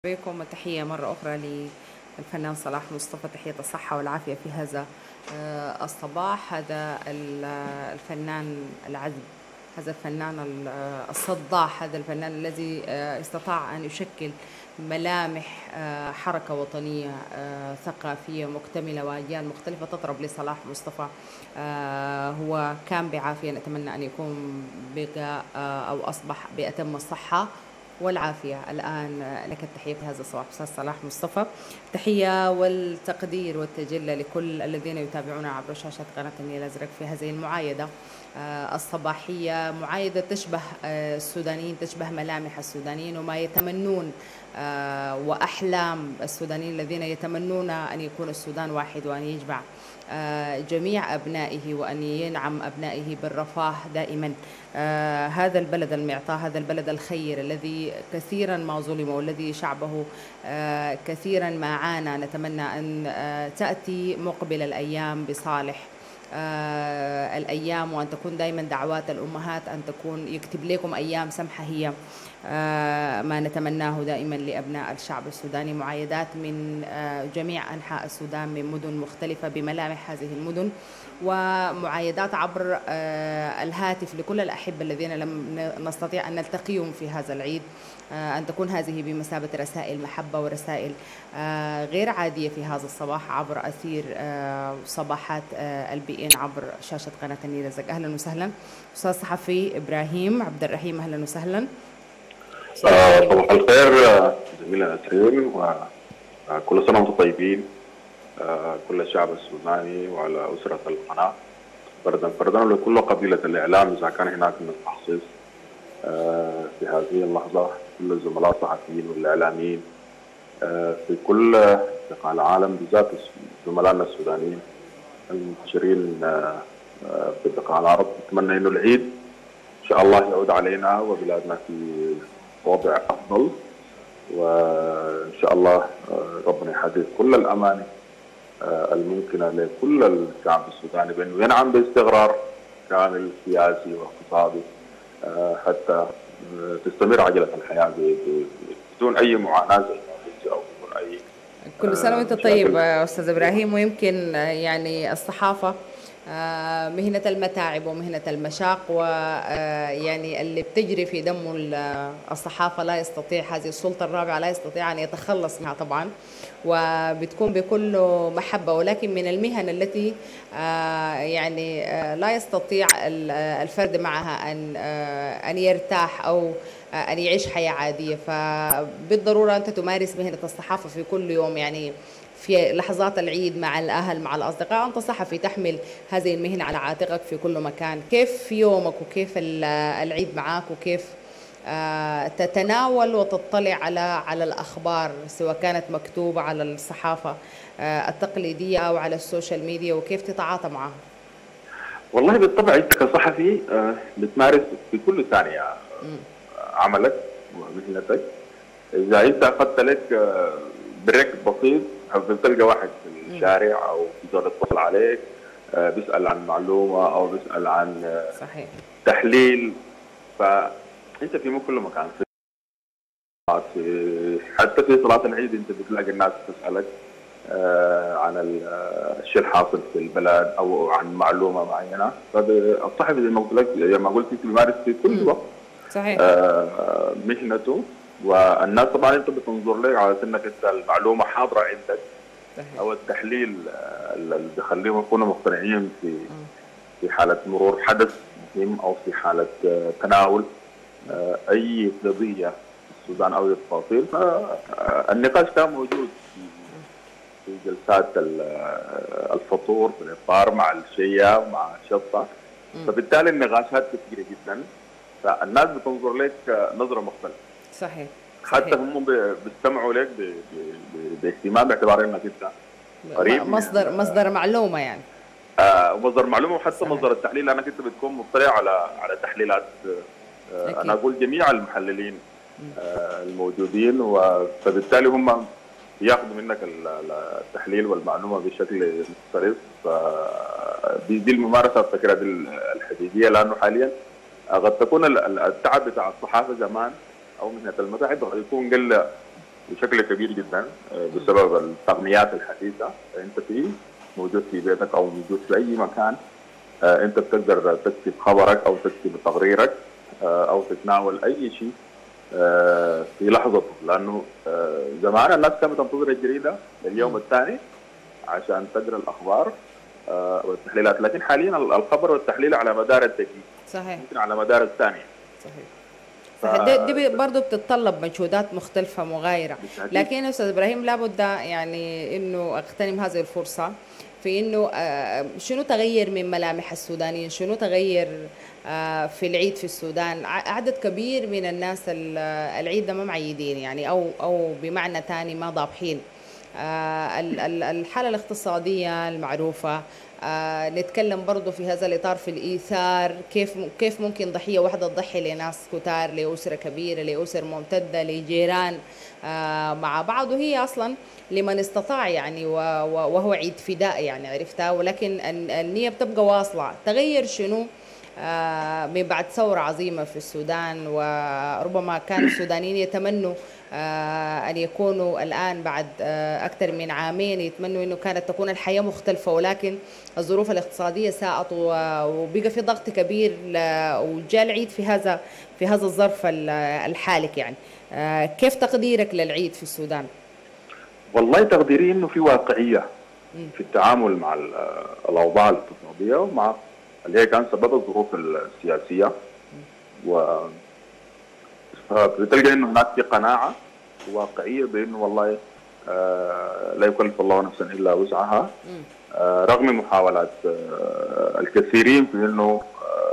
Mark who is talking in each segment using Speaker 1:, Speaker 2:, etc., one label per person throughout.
Speaker 1: بكم وتحية مرة أخرى للفنان صلاح مصطفى، تحية الصحة والعافية في هذا الصباح. هذا الفنان العذب، هذا الفنان الصداح، هذا الفنان الذي استطاع أن يشكل ملامح حركة وطنية ثقافية مكتملة وأجيال مختلفة تطرب لصلاح مصطفى. هو كان بعافية، نتمنى أن يكون بقى أو أصبح بأتم الصحة والعافية. الآن لك التحية في هذا الصباح أستاذ صلاح مصطفى. تحية والتقدير والتجلة لكل الذين يتابعونا عبر شاشة قناة النيل الأزرق في هذه المعايدة الصباحية، معايدة تشبه السودانيين، تشبه ملامح السودانيين وما يتمنون وأحلام السودانيين الذين يتمنون أن يكون السودان واحد وأن يجمع جميع أبنائه وأن ينعم أبنائه بالرفاه دائما. هذا البلد المعطاء، هذا البلد الخير الذي كثيرا ما ظلم والذي شعبه كثيرا ما عانى، نتمنى أن تأتي مقبل الأيام بصالح الأيام، وأن تكون دائما دعوات الأمهات أن تكون يكتب لكم أيام سمحة، هي ما نتمناه دائما لأبناء الشعب السوداني. معايدات من جميع أنحاء السودان، من مدن مختلفة بملامح هذه المدن، ومعايدات عبر الهاتف لكل الأحبة الذين لم نستطيع أن نلتقيهم في هذا العيد، أن تكون هذه بمثابة رسائل محبة ورسائل غير عادية في هذا الصباح عبر أثير صباحات البي إن عبر شاشة قناة النيل الأزرق. أهلا وسهلا أستاذ صحفي إبراهيم عبد الرحيم، أهلا وسهلا.
Speaker 2: صباح الخير زميلنا نسرين، وكل سنة وانتم طيبين، كل الشعب السوداني وعلى أسرة القناة فردا فردا، ولكل قبيلة الإعلام إذا كان هناك من تخصيص في هذه اللحظة، كل الزملاء الصحفيين والإعلاميين في كل بقاع العالم، بالذات زملائنا السودانيين المنتشرين في بقاع العرب. نتمنى إنه العيد إن شاء الله يعود علينا وبلادنا في وضع أفضل، وإن شاء الله ربنا يحقق كل الأماني الممكنة لكل الشعب السوداني بأنه ينعم باستقرار كامل سياسي واقتصادي، حتى تستمر عجلة الحياة بدون أي معاناة أو بدون أي.
Speaker 1: كل سنة وأنت طيب أستاذ إبراهيم. ويمكن يعني الصحافة مهنة المتاعب ومهنة المشاق، ويعني اللي بتجري في دمه الصحافة لا يستطيع، هذه السلطة الرابعة لا يستطيع أن يتخلص منها طبعا، وبتكون بكل محبة، ولكن من المهن التي يعني لا يستطيع الفرد معها أن يرتاح أو أن يعيش حياة عادية. فبالضرورة أنت تمارس مهنة الصحافة في كل يوم، يعني في لحظات العيد مع الأهل مع الأصدقاء، أنت صحفي تحمل هذه المهنة على عاتقك في كل مكان. كيف يومك وكيف العيد معك، وكيف تتناول وتطلع على الأخبار سواء كانت مكتوبة على الصحافة التقليدية أو على السوشيال ميديا، وكيف تتعاطى معها؟
Speaker 2: والله بالطبع أنت كصحفي بتمارس في كل ثانية عملك ومهنتك. إذا أنت أخذت لك بريك بسيط بتلقى واحد في الشارع او في زول يتصل عليك بيسال عن معلومه او بيسال عن
Speaker 1: صحيح
Speaker 2: تحليل، فانت في كل مكان، حتى في صلاه العيد انت بتلاقي الناس تسالك عن الشيء الحاصل في البلد او عن معلومه معينه. فالصحفي زي ما قلت انت بيمارس في كل وقت
Speaker 1: صحيح
Speaker 2: مهنته، والناس طبعا انت بتنظر لك على انك انت المعلومه حاضره عندك او التحليل اللي بيخليهم يكونوا مقتنعين في حاله مرور حدث مهم او في حاله تناول اي قضيه في السودان او التفاصيل. فالنقاش كان موجود في جلسات الفطور في الافطار مع الشيا مع الشطه، فبالتالي النقاشات كثيره جدا، فالناس بتنظر لك نظره مختلفه.
Speaker 1: صحيح
Speaker 2: حتى هم بيستمعوا لك باهتمام باعتبار انك انت قريب
Speaker 1: مصدر معلومه يعني.
Speaker 2: مصدر معلومه، وحتى صحيح. مصدر التحليل لانك انت بتكون مطلع على تحليلات انا اقول جميع المحللين الموجودين، فبالتالي هم ياخذوا منك التحليل والمعلومه بشكل مختلف. دي الممارسه الفكره الحديديه، لانه حاليا قد تكون التعب بتاع الصحافه زمان او مهنه المتاعب قد يكون قل بشكل كبير جدا بسبب التقنيات الحديثه. انت موجود في بيتك او موجود في اي مكان، انت بتقدر تكتب خبرك او تكتب تقريرك او تتناول اي شيء في لحظته، لانه زمان الناس كانت تنتظر الجريده لليوم الثاني عشان تقرا الاخبار والتحليلات، لكن حاليا الخبر والتحليل على مدار الدقيقه،
Speaker 1: صحيح،
Speaker 2: ممكن على مدار الثانيه.
Speaker 1: صحيح، صحيح. دي برضه بتتطلب مجهودات مختلفة مغايرة.
Speaker 2: بالتأكيد.
Speaker 1: لكن أستاذ إبراهيم لابد يعني إنه أغتنم هذه الفرصة في إنه شنو تغير من ملامح السودانيين، شنو تغير في العيد في السودان. عدد كبير من الناس العيد ده ما معيدين يعني، أو بمعنى ثاني ما ضابحين. الحالة الاقتصادية المعروفة، نتكلم برضو في هذا الإطار في الإيثار، كيف ممكن ضحية واحدة تضحي لناس كتار، لأسرة كبيرة، لأسر ممتدة، لجيران مع بعض، وهي أصلا لمن استطاع يعني، وهو عيد فداء يعني، عرفتها. ولكن النية بتبقى واصلة. تغير شنو من بعد ثورة عظيمة في السودان، وربما كان السودانيين يتمنوا أن يكونوا الآن بعد أكثر من عامين، يتمنوا أنه كانت تكون الحياة مختلفة، ولكن الظروف الاقتصادية ساءت وبقى في ضغط كبير، وجاء العيد في هذا الظرف الحالك يعني. كيف تقديرك للعيد في السودان؟
Speaker 2: والله تقديري انه في واقعيه في التعامل مع الاوضاع الاقتصاديه، ومع اللي هي كان سبب الظروف السياسيه، فبتلقى انه هناك في قناعه واقعيه بانه والله لا يكلف الله نفسا الا وسعها، رغم محاولات الكثيرين في انه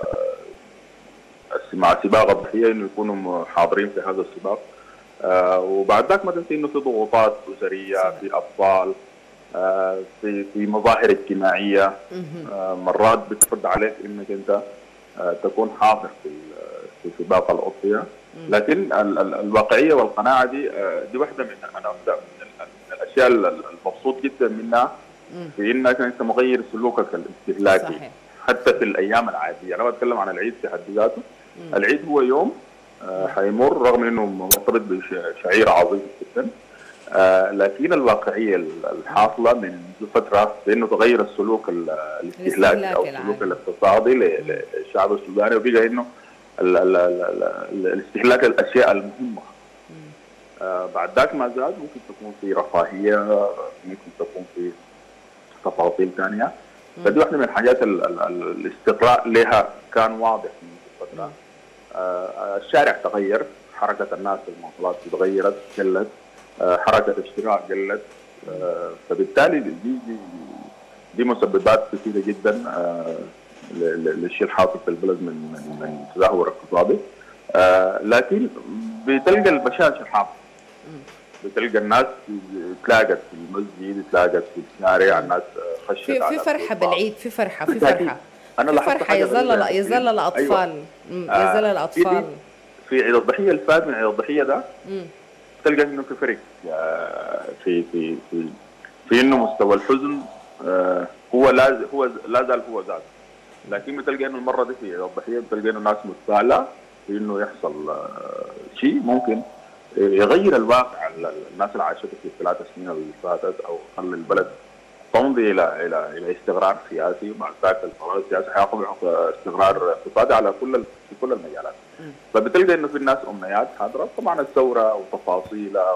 Speaker 2: مع سباق الضحيه انه يكونوا حاضرين في هذا السباق. وبعد ذاك ما تنسي انه في ضغوطات اسريه، في اطفال، في مظاهر اجتماعيه مرات بتفرض عليك انك انت تكون حاضر في سباق الاضحيه. لكن الواقعيه والقناعه دي واحده من الاشياء المبسوط جدا منها، في انك انت مغير سلوكك الاستهلاكي.
Speaker 1: صحيح.
Speaker 2: حتى في الايام العاديه، انا بتكلم عن العيد في حد ذاته. العيد هو يوم حيمر رغم انه مرتبط بشعيره عظيمه جدا، لكن الواقعيه الحاصله من فتره بانه تغير السلوك الاستهلاكي او السلوك الاقتصادي للشعب السوداني، وبقى انه الاستهلاك الاشياء المهمه. بعد ذاك ما زاد، ممكن تكون في رفاهيه، ممكن تكون في تفاصيل ثانيه. فدي واحده من الحاجات الاستقراء لها كان واضح من فتره. الشارع تغير، حركه الناس في المواصلات تغيرت، قلت، حركه الشراء قلت، فبالتالي دي مسببات كثيره جدا للشيء الحاصل في البلد من تدهور اقتصادي. لكن بتلقى البشاشه حاصله، بتلقى الناس تلاقت في المسجد، تلاقت في الشارع، الناس خشت
Speaker 1: في فرحه بالعيد، في فرحه
Speaker 2: انا لاحظت
Speaker 1: فرحه. يظل الاطفال، أيوة. يظل الاطفال
Speaker 2: في عيد الضحيه الفات من عيد الضحيه ده تلقى انه في فرق في في في في انه مستوى الحزن هو لا زال هو ذاته، لكن بتلقى انه المره دي في عيد الضحيه بتلقى انه الناس متفائله في انه يحصل شيء ممكن يغير الواقع الناس اللي عاشته في الثلاث سنين اللي فاتت، او خلي البلد تمضي الى استقرار سياسي، ومع ذلك القرار السياسي حياخذ استقرار اقتصادي على في كل المجالات. فبتلقى انه في الناس امنيات حاضره، طبعا الثوره وتفاصيلها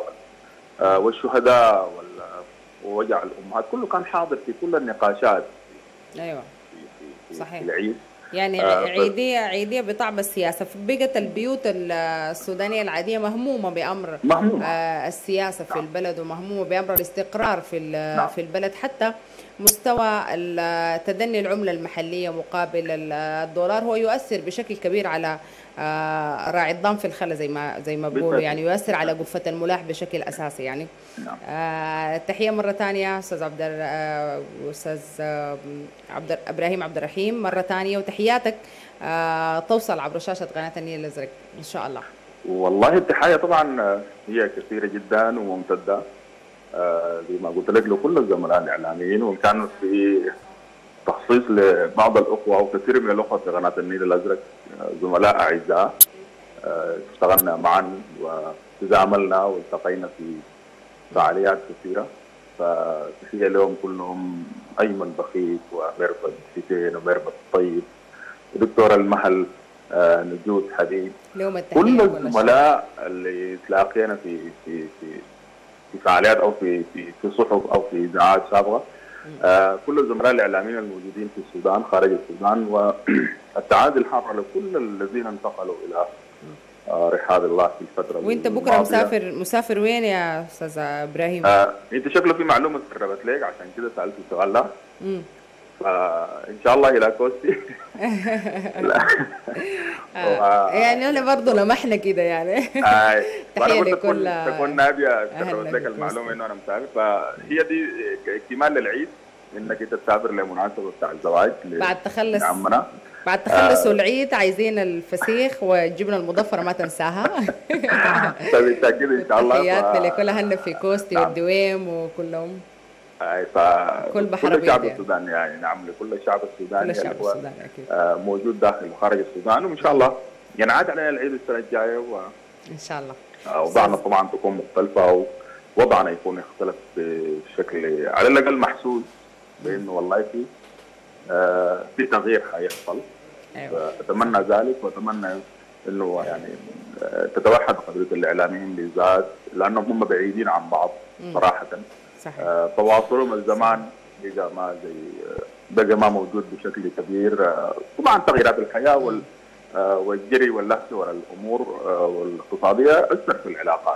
Speaker 2: والشهداء ووجع الامهات كله كان حاضر في كل النقاشات.
Speaker 1: ايوه
Speaker 2: في
Speaker 1: صحيح.
Speaker 2: في العيد
Speaker 1: يعني عيدية بطعم السياسة. بقت البيوت السودانية العادية مهمومة بأمر السياسة في البلد، ومهمومة بأمر الاستقرار في البلد، حتى مستوى تدني العملة المحلية مقابل الدولار هو يؤثر بشكل كبير على راعي الضام في الخلا زي ما بقولوا، يعني يؤثر على قفة الملاح بشكل أساسي يعني. تحية مرة ثانية أستاذ إبراهيم عبد الرحيم مرة ثانية، وتحياتك توصل عبر شاشة قناة النيل الأزرق إن شاء الله.
Speaker 2: والله التحية طبعا هي كثيرة جدا وممتدة، زي ما قلت لك لكل الزملاء الإعلاميين، وإن كان في تخصيص لبعض الأخوة وكثير من الأخوة في قناة النيل الأزرق زملاء أعزاء اشتغلنا معا وتزاملنا والتقينا في فعاليات كثيرة. فتحية لهم كلهم، أيمن بخيت وميرفت حسين وميرفت الطيب ودكتور المحل نجود حديد،
Speaker 1: لهم التحية
Speaker 2: كل
Speaker 1: لكل الشعب.
Speaker 2: الزملاء اللي تلاقينا في فعاليات او في صحف او في اذاعات سابقه، كل الزملاء الاعلاميين الموجودين في السودان خارج السودان، والتعازي الحاره لكل الذين انتقلوا الى رحاب الله في الفتره
Speaker 1: وانت بكره مسافر وين يا استاذ ابراهيم؟
Speaker 2: انت شكله في معلومه تسربت لك عشان كده سالت السؤال ده. فان شاء الله الى كوستي.
Speaker 1: يعني انا برضه لمحنا كده يعني. تحيه لكل
Speaker 2: تكون ناديه تسربت لك المعلومه انه انا مسافر، فهي دي اكتمال للعيد انك انت تسافر لمناسبه بتاع الزواج لعمنا.
Speaker 1: بعد تخلصوا العيد عايزين الفسيخ والجبنه المضفره ما تنساها.
Speaker 2: بالتاكيد ان شاء الله.
Speaker 1: تحياتنا لكل اهلنا في كوستي والدويم وكلهم.
Speaker 2: كل الشعب السوداني يعني، نعم، لكل الشعب السوداني اللي هو موجود داخل وخارج السودان، وان شاء الله ينعاد علينا العيد السنه الجايه
Speaker 1: ان شاء الله
Speaker 2: اوضاعنا طبعا تكون مختلفه ووضعنا يكون يختلف بشكل على الاقل محسوس، بانه والله في تغيير حيحصل.
Speaker 1: أيوة.
Speaker 2: اتمنى ذلك، واتمنى انه يعني تتوحد قضيه الاعلاميين بالذات، لانهم هم بعيدين عن بعض صراحه.
Speaker 1: صحيح.
Speaker 2: تواصلهم الزمان بقى ما موجود بشكل كبير. طبعا تغييرات الحياه والجري واللهث وراء الامور والاقتصاديه اثر في العلاقات.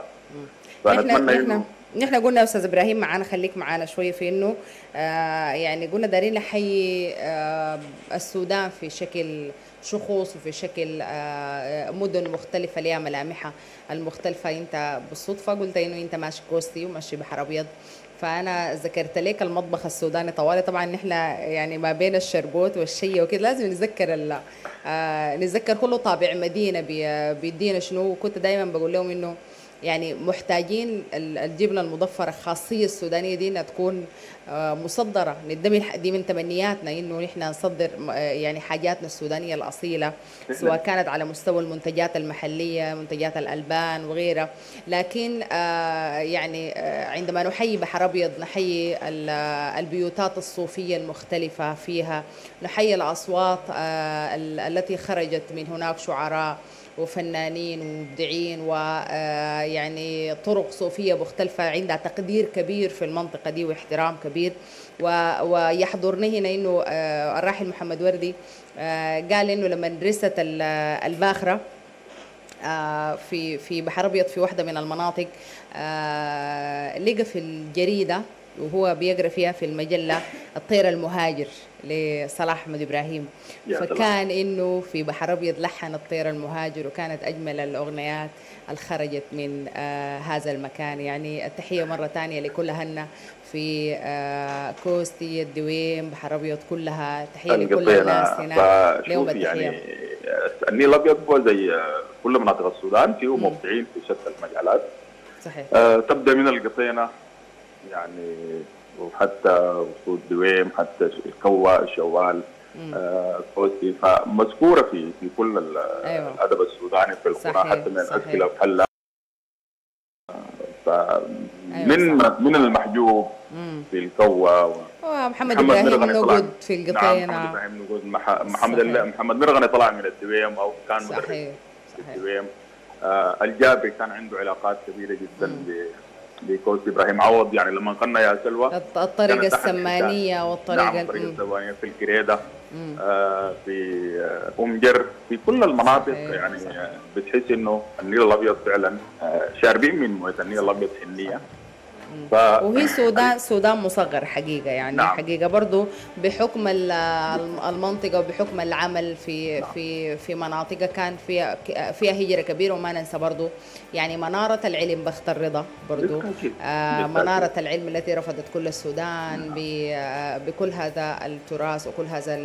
Speaker 1: نحن قلنا استاذ ابراهيم معانا، خليك معانا شويه في انه يعني قلنا دارين نحيي السودان في شكل شخوص وفي شكل مدن مختلفه لها ملامحها المختلفه. انت بالصدفه قلت انه انت ماشي كوستي وماشي بحر ابيض، فانا ذكرت لك المطبخ السوداني طوالي. طبعا نحن يعني ما بين الشربوت والشيه وكده لازم نتذكر كله طابع مدينه بيدينا شنو. كنت دائما بقول لهم انه يعني محتاجين الجبنه المضفره الخاصيه السودانيه دي انها تكون مصدره. دي من تمنياتنا انه نحن نصدر يعني حاجاتنا السودانيه الاصيله، سواء كانت على مستوى المنتجات المحليه، منتجات الالبان وغيرها. لكن يعني عندما نحيي بحر ابيض نحيي البيوتات الصوفيه المختلفه فيها، نحيي الاصوات التي خرجت من هناك، شعراء وفنانين ومبدعين ويعني طرق صوفية مختلفة عندها تقدير كبير في المنطقة دي واحترام كبير. ويحضرني هنا إنه الراحل محمد وردي قال إنه لما رست الباخرة في بحر أبيض في واحدة من المناطق، لقى في الجريدة وهو بيقرأ فيها في المجلة الطير المهاجر لصلاح أحمد إبراهيم، فكان إنه في بحر أبيض لحن الطير المهاجر، وكانت أجمل الأغنيات اللي خرجت من هذا المكان. يعني التحية مرة ثانية لكل أهلنا في كوستي، الدويم، بحر أبيض كلها. تحية لكل الناس هناك.
Speaker 2: لهم التحية. يعني النيل الأبيض هو زي كل مناطق السودان، فيه مبدعين في شتى المجالات.
Speaker 1: صحيح.
Speaker 2: تبدأ من القطينة يعني، وحتى وصول دويم، حتى الكوا، الشوال، كوستي، فمذكوره في كل الادب السوداني في القرى، حتى من الاسئله وحلا. من المحجوب في الكوا،
Speaker 1: محمد ابراهيم نقود في القطينه.
Speaker 2: نعم، محمد ابراهيم نقود، محمد مرغني طلع من الدويم او كان مدرس في الدويم. الجابري كان عنده علاقات كبيره جدا بكوستي. ابراهيم عوض يعني لما قلنا يا سلوى
Speaker 1: الطريقه السمانيه والطريقه
Speaker 2: نعم، الطريقه السمانيه في الكريده، في أمجر، في كل المناطق. يعني بتحس انه النيل الابيض فعلا شاربين من مويه النيل الابيض حنيه.
Speaker 1: وهي سودان مصغر حقيقة يعني. نعم. حقيقة برضو بحكم المنطقة وبحكم العمل في مناطق كان فيها هجرة كبيرة. وما ننسى برضو يعني منارة العلم بخت الرضا برضو، منارة العلم التي رفضت كل السودان بكل هذا التراث وكل هذا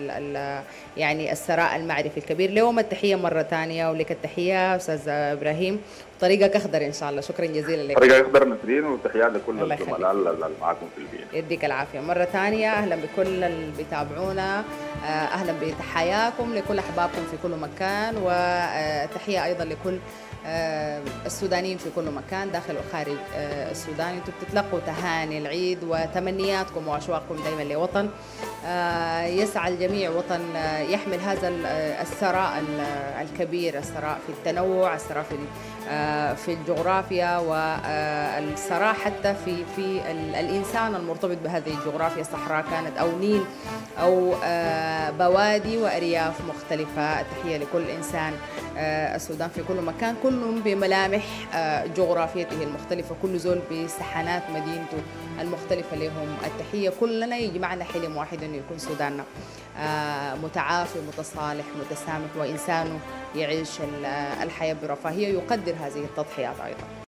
Speaker 1: يعني الثراء المعرفي الكبير. لهم التحية مرة ثانية، ولك التحية أستاذ إبراهيم. طريقك أخضر إن شاء الله. شكرا جزيلا لك.
Speaker 2: طريقة يقدر نسرين، وتحيات لكل
Speaker 1: الله
Speaker 2: الزملاء
Speaker 1: يخليك.
Speaker 2: اللي معاكم في البيئة.
Speaker 1: يديك العافية مرة ثانية. أهلا بكل اللي بيتابعونا، أهلا بتحياكم لكل أحبابكم في كل مكان، وتحية أيضا لكل السودانيين في كل مكان داخل وخارج السودان. انتم بتتلقوا تهاني العيد وتمنياتكم وأشواقكم دائما لوطن يسعى الجميع، وطن يحمل هذا الثراء الكبير، الثراء في التنوع، الثراء في الجغرافيا، والثراء حتى في الإنسان المرتبط بهذه الجغرافيا، صحراء كانت أو نيل أو بوادي وأرياف مختلفة. تحية لكل إنسان السودان في كل مكان، كلهم بملامح جغرافيته المختلفة، كل زول بسحنات مدينته المختلفة لهم التحية. كلنا يجمعنا حلم واحد أنه يكون سوداننا متعافي متصالح متسامح، وإنسانه يعيش الحياة برفاهية، يقدر هذه التضحيات أيضا.